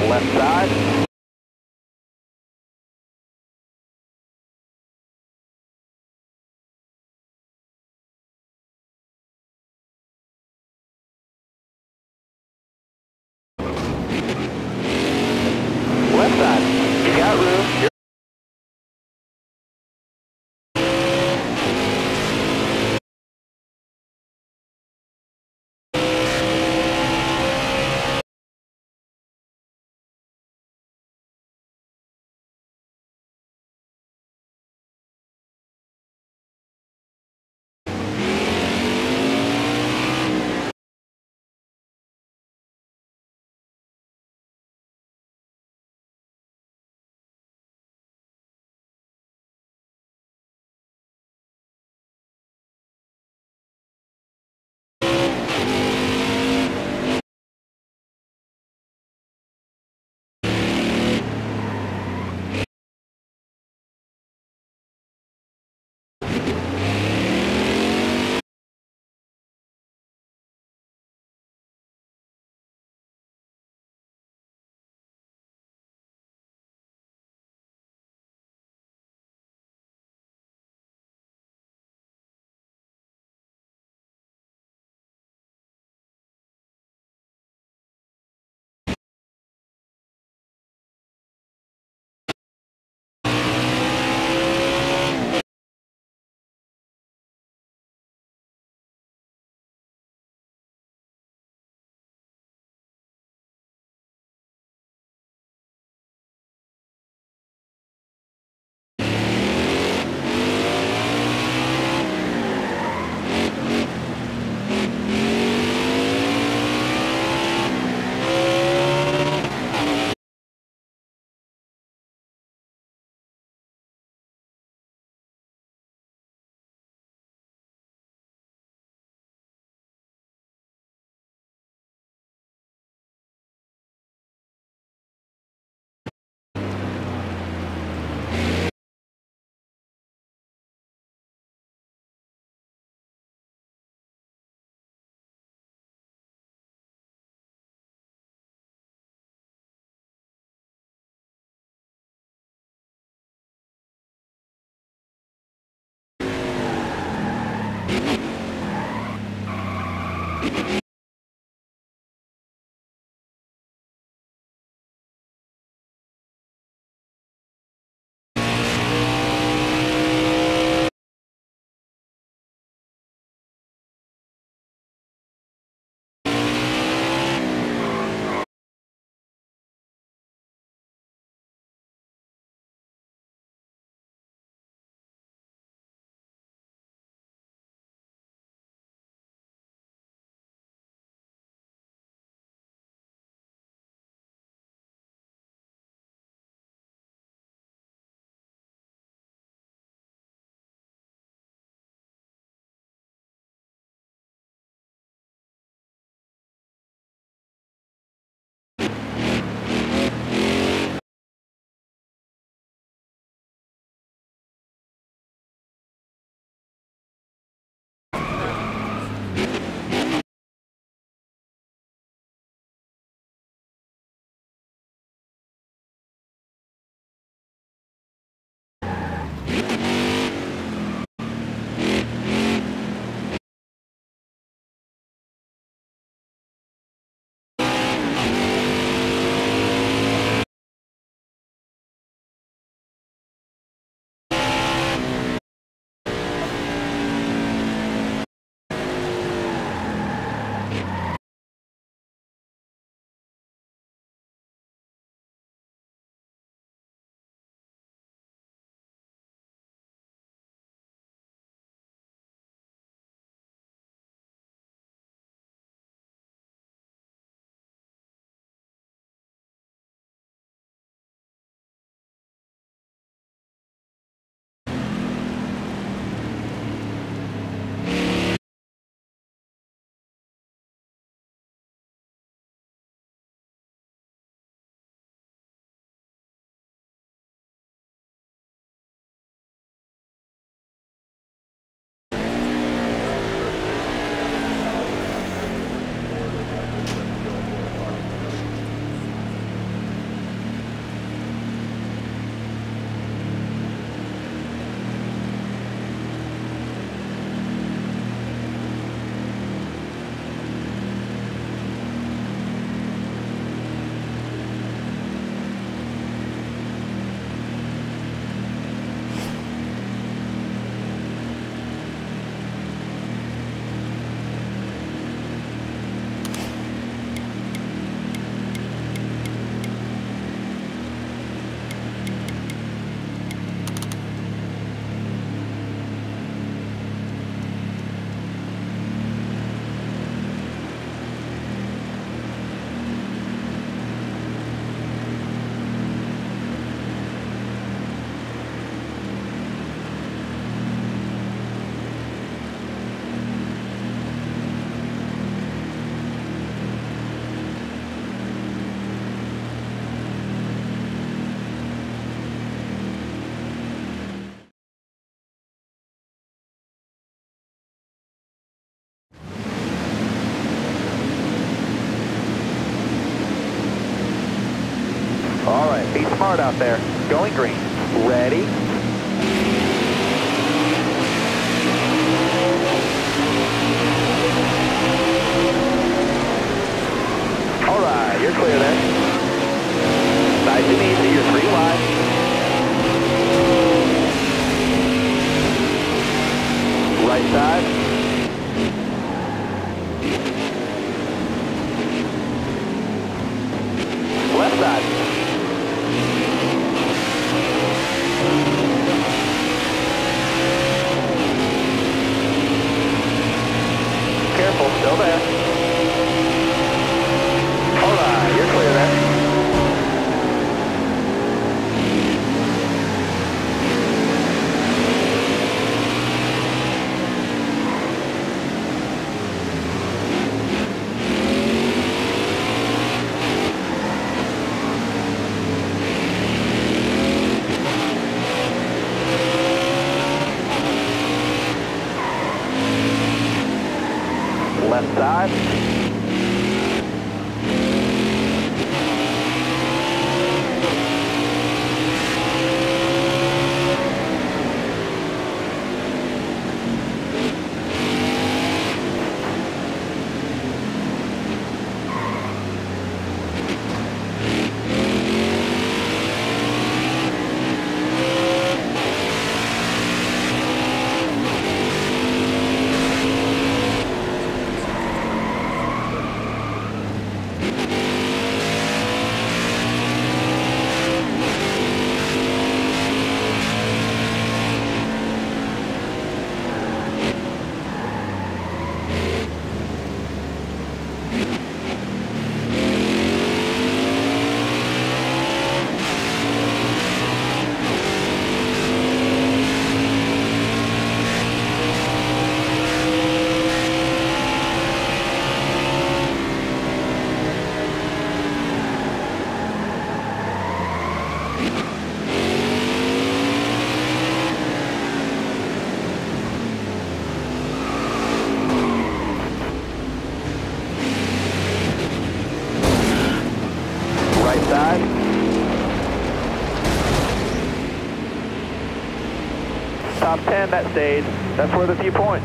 left side. Left side. You got room. right, be smart out there. Going green. Ready? All right, you're clear there. Nice and easy, you're 3 wide. Right side. Left side. Careful, still there. All right, you're clear there. Left side. Right side. Top 10, that stayed. That's worth a few points.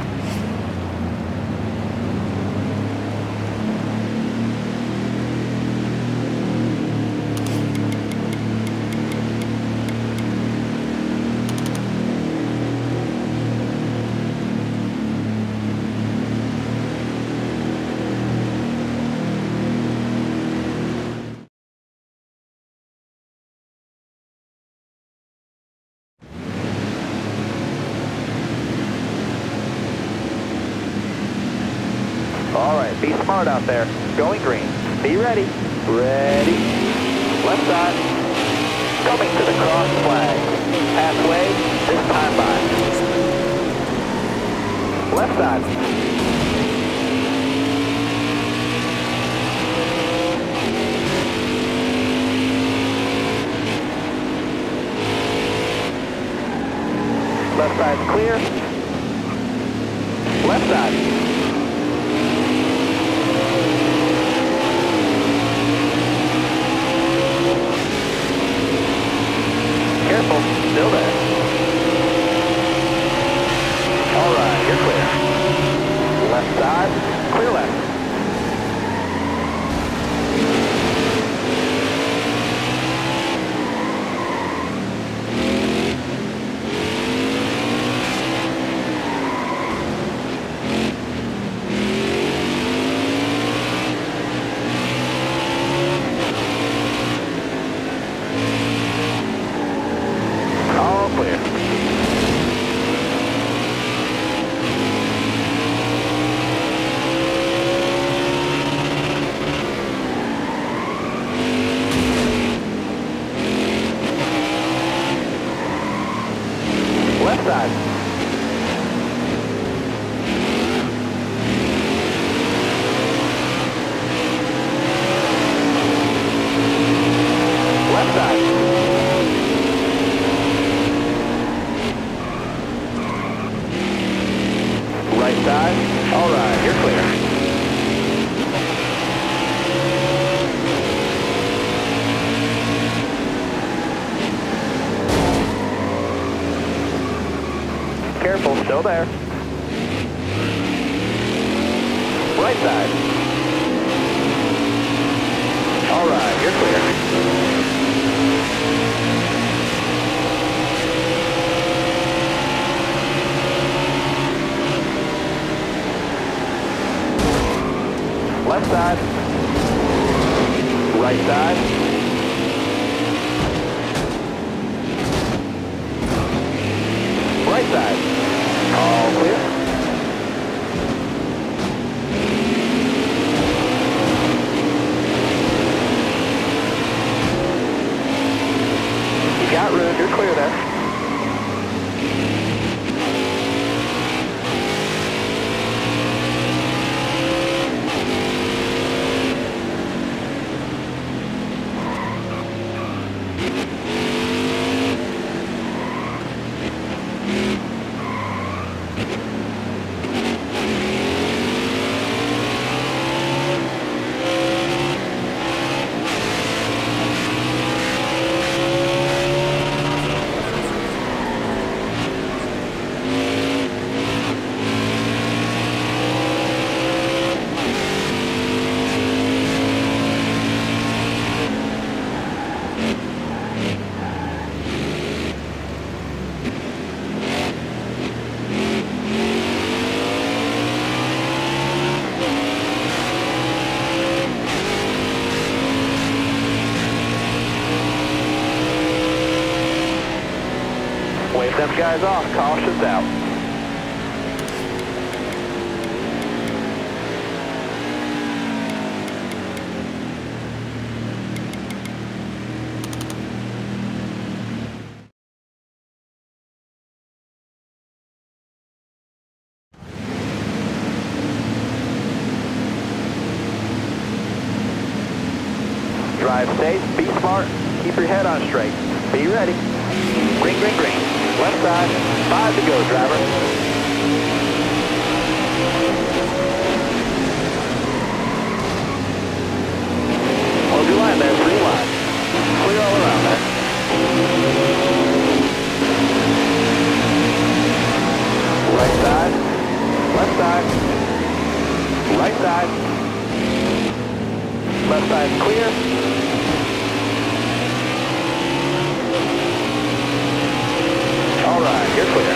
All right, be smart out there. Going green. Be ready. Ready. Left side. Coming to the cross flag. Halfway, this time by. Left side. Left side's clear. Left side. Careful, still there. All right, you're clear. Left side, clear left. All clear. Left side. Left side. Right side. All right, you're clear. Careful, still there. Right side. All right, you're clear. Left side. Right side. Right side. All clear. You got room, you're clear there. Wave them guys off, caution's out. Drive safe, be smart, keep your head on straight. Be ready. Green, green, green. Left side, 5 to go, driver. Hold your line there, 3 wide. Clear all around there. Right side, left side, right side. Left side clear. All right, you're clear.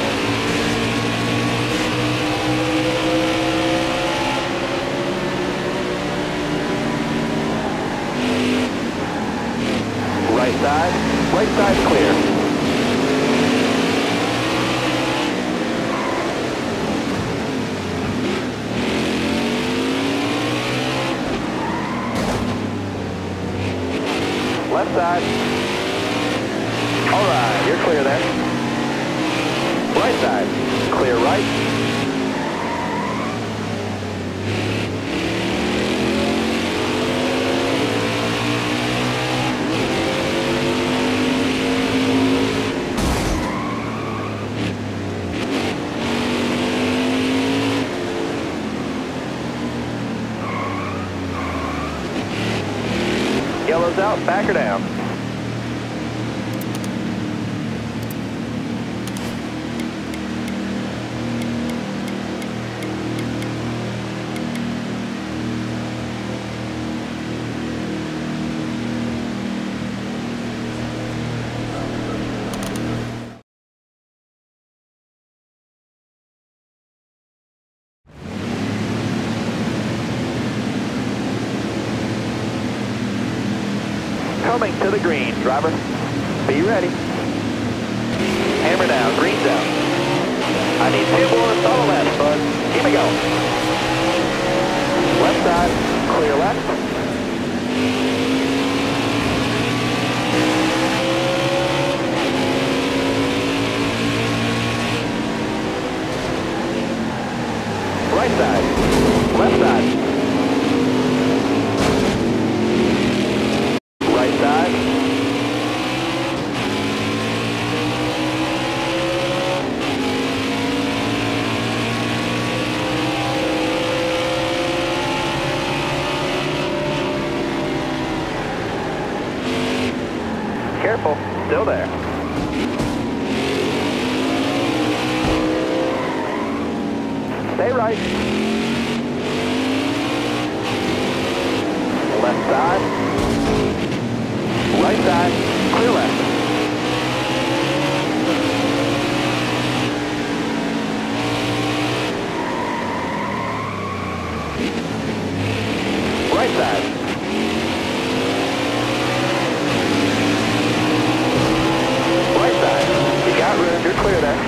Right side clear. Left side. All right, you're clear there. Right side, clear right. Yellow's out, back her down. Coming to the green, driver. Be ready. Hammer down, green's out. I need 2 more throttle left, bud. Here we go. Left side, clear left. Right side, left side. Careful, still there. Stay right. Left side. Right side. Clear left. Right side. Right side. You got room. You're clear there.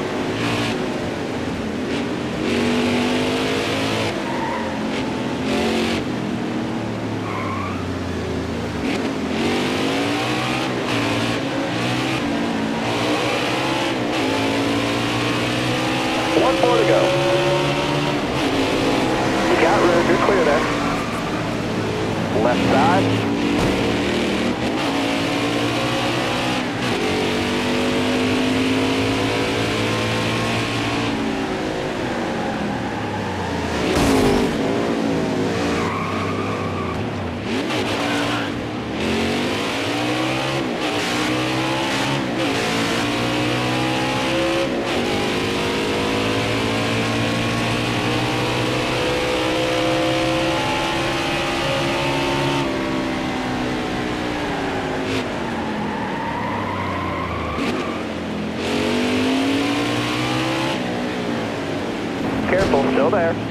One more to go. You got room. You're clear there. Left side. Careful, still there.